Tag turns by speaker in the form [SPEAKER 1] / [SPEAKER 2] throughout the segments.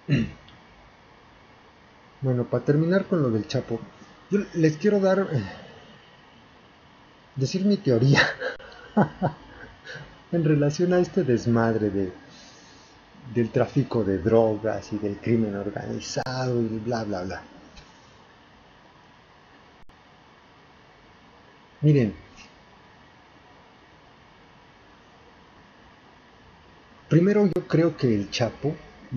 [SPEAKER 1] Bueno, para terminar con lo del Chapo, yo les quiero decir mi teoría en relación a este desmadre del tráfico de drogas y del crimen organizado y bla, bla, bla. Miren, primero yo creo que el Chapo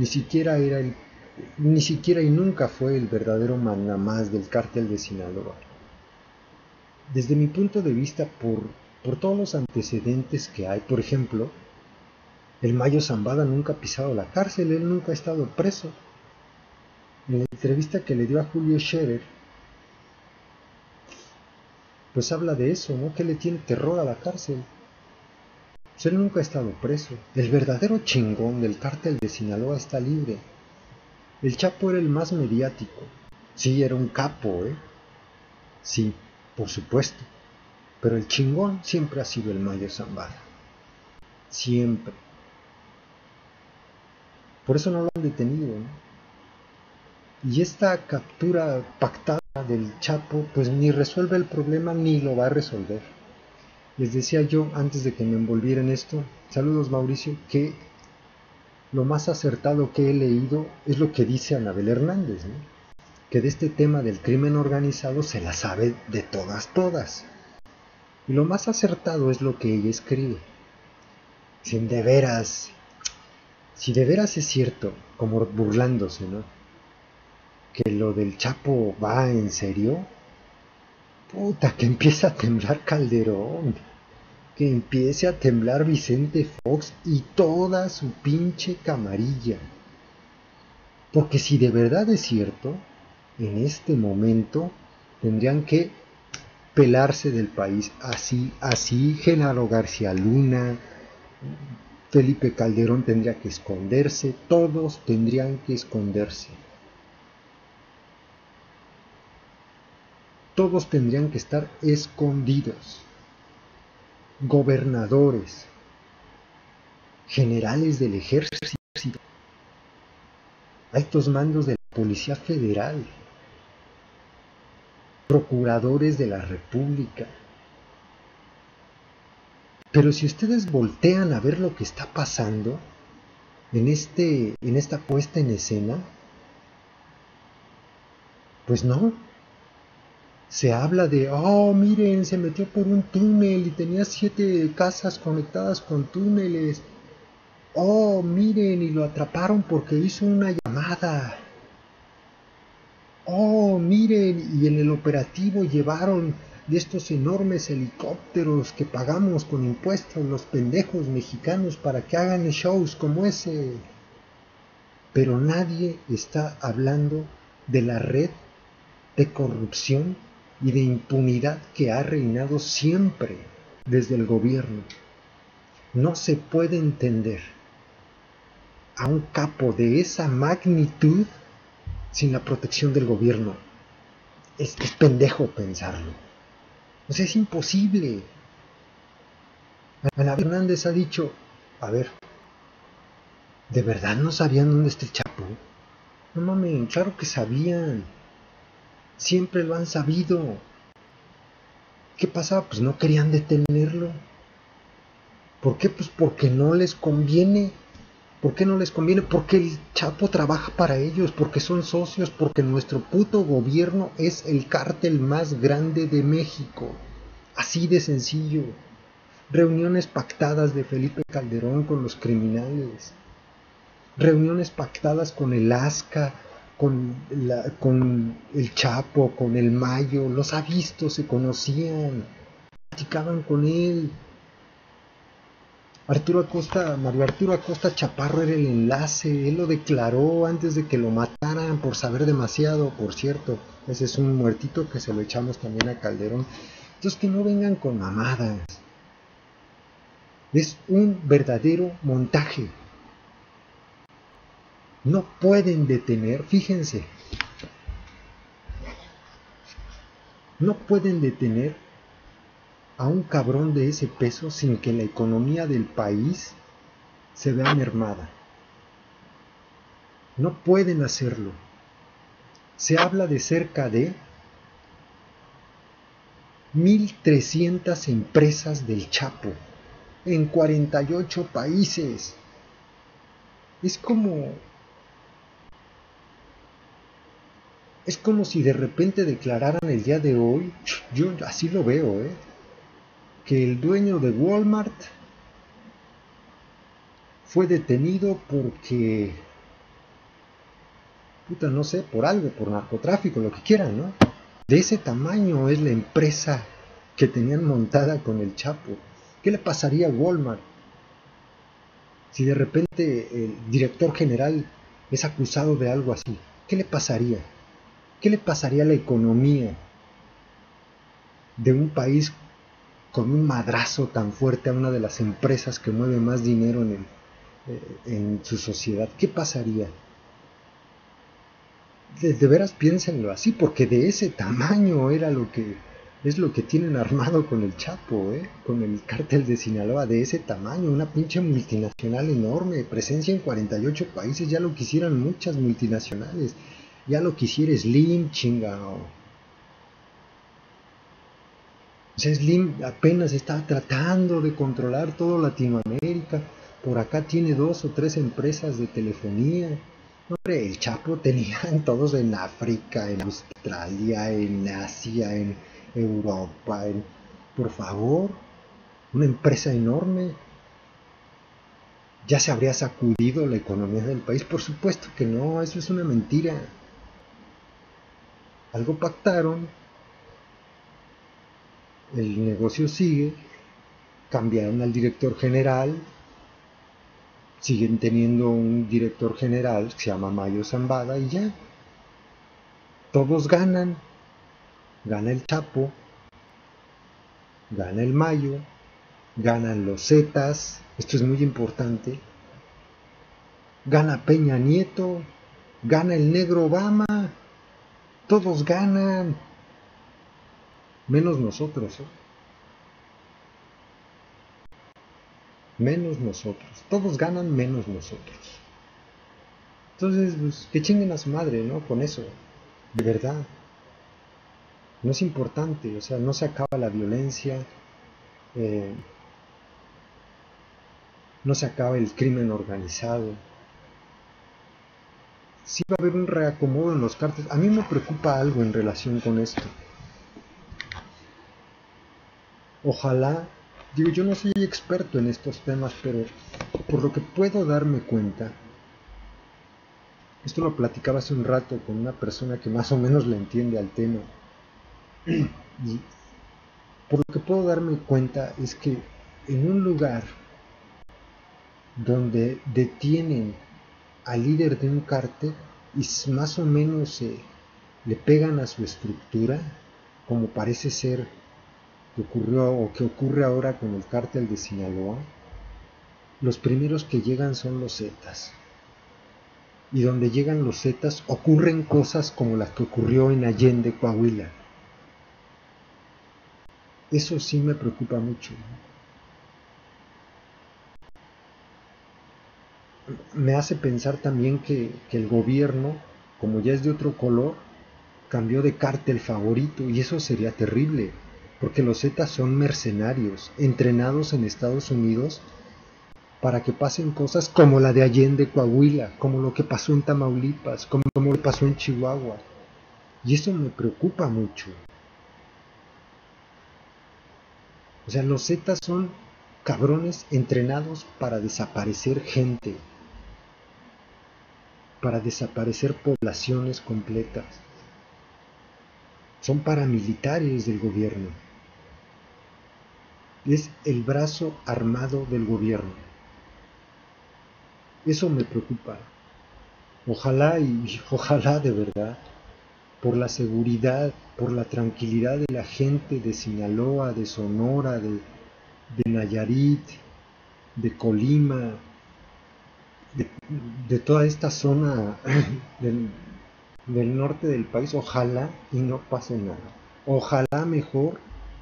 [SPEAKER 1] ni siquiera y nunca fue el verdadero mandamás del cártel de Sinaloa. Desde mi punto de vista, por todos los antecedentes que hay, por ejemplo, el Mayo Zambada nunca ha pisado la cárcel, él nunca ha estado preso. En la entrevista que le dio a Julio Scherer, pues habla de eso, ¿no? Que le tiene terror a la cárcel. Pues él nunca ha estado preso. El verdadero chingón del cártel de Sinaloa está libre. El Chapo era el más mediático. Sí, era un capo, ¿eh? Sí, por supuesto. Pero el chingón siempre ha sido el Mayo Zambada. Siempre. Por eso no lo han detenido, ¿no? Y esta captura pactada del Chapo, pues ni resuelve el problema ni lo va a resolver. Les decía yo, antes de que me envolviera en esto, saludos Mauricio, que lo más acertado que he leído es lo que dice Anabel Hernández, ¿no? Que de este tema del crimen organizado se la sabe de todas. Y lo más acertado es lo que ella escribe. Si de veras es cierto, como burlándose, ¿no? Que lo del Chapo va en serio, puta, que empieza a temblar Calderón, que empiece a temblar Vicente Fox y toda su pinche camarilla. Porque si de verdad es cierto, en este momento tendrían que pelarse del país. Así Genaro García Luna, Felipe Calderón tendría que esconderse, todos tendrían que esconderse. Todos tendrían que estar escondidos. Gobernadores, generales del ejército, altos mandos de la Policía Federal, procuradores de la República. Pero si ustedes voltean a ver lo que está pasando en esta puesta en escena, pues no. Se habla de, oh, miren, se metió por un túnel y tenía 7 casas conectadas con túneles. Oh, miren, y lo atraparon porque hizo una llamada. Oh, miren, y en el operativo llevaron de estos enormes helicópteros que pagamos con impuestos los pendejos mexicanos para que hagan shows como ese. Pero nadie está hablando de la red de corrupción y de impunidad que ha reinado siempre desde el gobierno. No se puede entender a un capo de esa magnitud sin la protección del gobierno. Es pendejo pensarlo. O sea, es imposible. Ana Hernández ha dicho, a ver, ¿de verdad no sabían dónde está el Chapo? No mames, claro que sabían. Siempre lo han sabido. ¿Qué pasaba? Pues no querían detenerlo. ¿Por qué? Pues porque no les conviene. ¿Por qué no les conviene? Porque el Chapo trabaja para ellos, porque son socios, porque nuestro puto gobierno es el cártel más grande de México. Así de sencillo. Reuniones pactadas de Felipe Calderón con los criminales. Reuniones pactadas con el ASCA, con el Chapo, con el Mayo. Los ha visto, se conocían, platicaban con él. Mario Arturo Acosta Chaparro era el enlace, él lo declaró antes de que lo mataran por saber demasiado, por cierto. Ese es un muertito que se lo echamos también a Calderón. Entonces que no vengan con mamadas. Es un verdadero montaje. No pueden detener, fíjense, no pueden detener a un cabrón de ese peso sin que la economía del país se vea mermada. No pueden hacerlo. Se habla de cerca de 1.300 empresas del Chapo en 48 países. Es como Es como si de repente declararan el día de hoy, yo así lo veo, que el dueño de Walmart fue detenido porque, puta, no sé, por algo, por narcotráfico, lo que quieran, ¿no? De ese tamaño es la empresa que tenían montada con el Chapo. ¿Qué le pasaría a Walmart si de repente el director general es acusado de algo así? ¿Qué le pasaría? ¿Qué le pasaría a la economía de un país con un madrazo tan fuerte a una de las empresas que mueve más dinero en su sociedad? ¿Qué pasaría? De veras piénsenlo así, porque de ese tamaño es lo que tienen armado con el Chapo, con el cártel de Sinaloa, de ese tamaño, una pinche multinacional enorme, presencia en 48 países, ya lo quisieran muchas multinacionales, ya lo quisiera Slim, chingao. O sea, Slim apenas está tratando de controlar todo Latinoamérica. Por acá tiene 2 o 3 empresas de telefonía. Hombre, el Chapo tenían todos en África, en Australia, en Asia, en Europa. Por favor, una empresa enorme. ¿Ya se habría sacudido la economía del país? Por supuesto que no, eso es una mentira. Algo pactaron, el negocio sigue, cambiaron al director general, siguen teniendo un director general que se llama Mayo Zambada y ya, todos ganan, gana el Chapo, gana el Mayo, ganan los Zetas, esto es muy importante, gana Peña Nieto, gana el negro Obama, todos ganan, menos nosotros, menos nosotros, todos ganan menos nosotros. Entonces, pues, que chinguen a su madre, ¿no? Con eso, de verdad. No es importante, o sea, no se acaba la violencia, eh, no se acaba el crimen organizado. Sí va a haber un reacomodo en los cárteles. A mí me preocupa algo en relación con esto. Ojalá, digo, yo no soy experto en estos temas, pero por lo que puedo darme cuenta, esto lo platicaba hace un rato con una persona que más o menos le entiende al tema, y por lo que puedo darme cuenta es que en un lugar donde detienen al líder de un cártel y más o menos le pegan a su estructura, como parece ser que ocurrió o que ocurre ahora con el cártel de Sinaloa, los primeros que llegan son los Zetas. Y donde llegan los Zetas ocurren cosas como las que ocurrió en Allende, Coahuila. Eso sí me preocupa mucho. Me hace pensar también que el gobierno, como ya es de otro color, cambió de cártel favorito y eso sería terrible, porque los Zetas son mercenarios, entrenados en Estados Unidos para que pasen cosas como la de Allende, Coahuila, como lo que pasó en Tamaulipas, como lo que pasó en Chihuahua. Y eso me preocupa mucho. O sea, los Zetas son cabrones entrenados para desaparecer gente, para desaparecer poblaciones completas. Son paramilitares del gobierno. Es el brazo armado del gobierno. Eso me preocupa. Ojalá y ojalá de verdad, por la seguridad, por la tranquilidad de la gente de Sinaloa, de Sonora, de Nayarit, de Colima, de, de toda esta zona del, del norte del país, ojalá y no pase nada. Ojalá mejor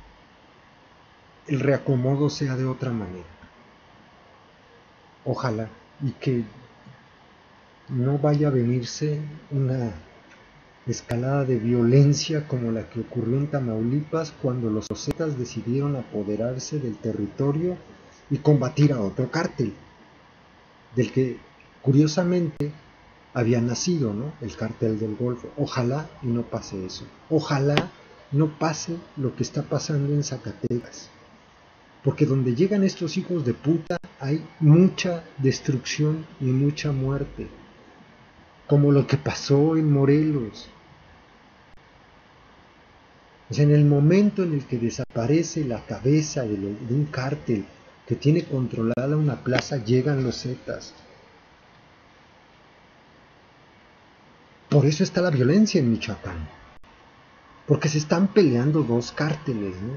[SPEAKER 1] el reacomodo sea de otra manera. Ojalá y que no vaya a venirse una escalada de violencia como la que ocurrió en Tamaulipas cuando los Zetas decidieron apoderarse del territorio y combatir a otro cártel, del que curiosamente había nacido, ¿no?, el cártel del Golfo. Ojalá y no pase eso. Ojalá no pase lo que está pasando en Zacatecas. Porque donde llegan estos hijos de puta hay mucha destrucción y mucha muerte. Como lo que pasó en Morelos. O sea, en el momento en el que desaparece la cabeza de un cártel que tiene controlada una plaza, llegan los Zetas. Por eso está la violencia en Michoacán. Porque se están peleando dos cárteles, ¿no?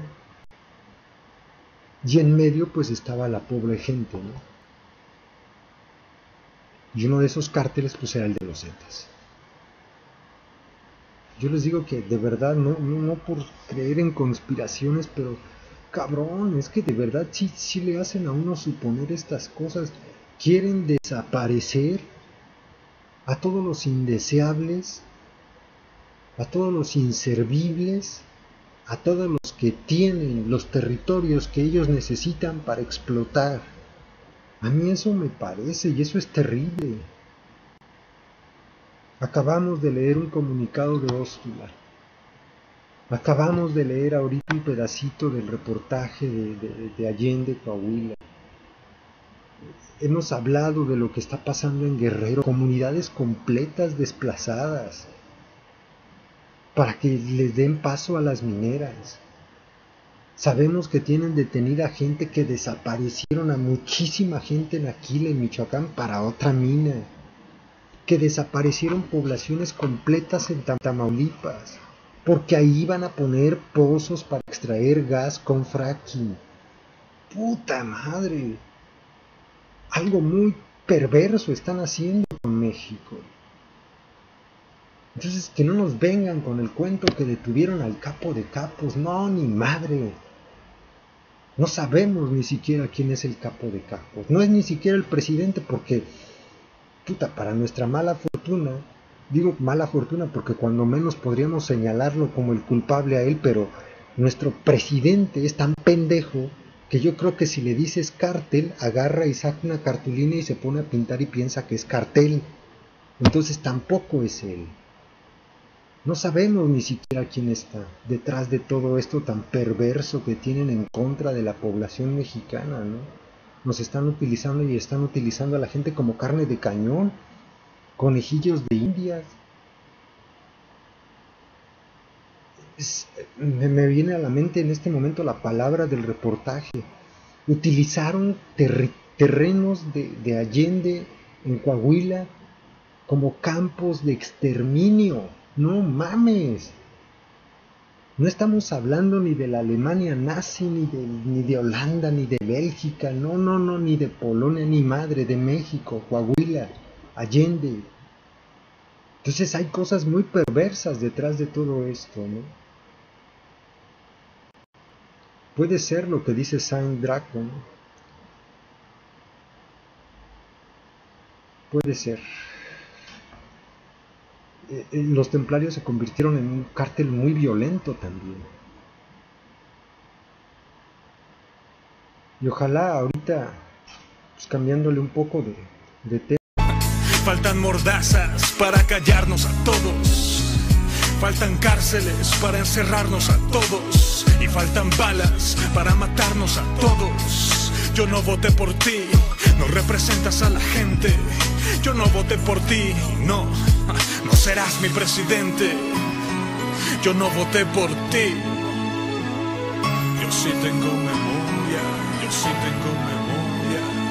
[SPEAKER 1] Y en medio pues estaba la pobre gente, ¿no? Y uno de esos cárteles pues era el de los Zetas. Yo les digo que de verdad, no por creer en conspiraciones, pero cabrón, es que de verdad sí le hacen a uno suponer estas cosas. Quieren desaparecer a todos los indeseables, a todos los inservibles, a todos los que tienen los territorios que ellos necesitan para explotar. A mí eso me parece, y eso es terrible. Acabamos de leer un comunicado de Ósculo. Acabamos de leer ahorita un pedacito del reportaje de Allende, Coahuila. Hemos hablado de lo que está pasando en Guerrero, comunidades completas desplazadas, para que les den paso a las mineras. Sabemos que tienen detenida gente, que desaparecieron a muchísima gente en Aquila, en Michoacán, para otra mina. Que desaparecieron poblaciones completas en Tamaulipas, porque ahí iban a poner pozos para extraer gas con fracking. ¡Puta madre! Algo muy perverso están haciendo con México. Entonces, que no nos vengan con el cuento que detuvieron al capo de capos. No, ni madre. No sabemos ni siquiera quién es el capo de capos. No es ni siquiera el presidente, porque, puta, para nuestra mala fortuna, digo mala fortuna porque cuando menos podríamos señalarlo como el culpable a él, pero nuestro presidente es tan pendejo que yo creo que si le dices cártel, agarra y saca una cartulina y se pone a pintar y piensa que es cartel. Entonces tampoco es él. No sabemos ni siquiera quién está detrás de todo esto tan perverso que tienen en contra de la población mexicana, ¿no? Nos están utilizando y están utilizando a la gente como carne de cañón, conejillos de indias. Me viene a la mente en este momento la palabra del reportaje. Utilizaron terrenos de Allende en Coahuila como campos de exterminio. No mames. No estamos hablando ni de la Alemania nazi, ni de Holanda, ni de Bélgica. No, ni de Polonia, ni madre, de México, Coahuila, Allende. Entonces hay cosas muy perversas detrás de todo esto, ¿no? Puede ser lo que dice Saint Draco, ¿no? Puede ser. Los templarios se convirtieron en un cártel muy violento también. Y ojalá ahorita, pues, cambiándole un poco de tema.
[SPEAKER 2] Faltan mordazas para callarnos a todos. Faltan cárceles para encerrarnos a todos. Y faltan balas para matarnos a todos. Yo no voté por ti, no representas a la gente. Yo no voté por ti, no serás mi presidente. Yo no voté por ti. Yo sí tengo memoria, yo sí tengo memoria.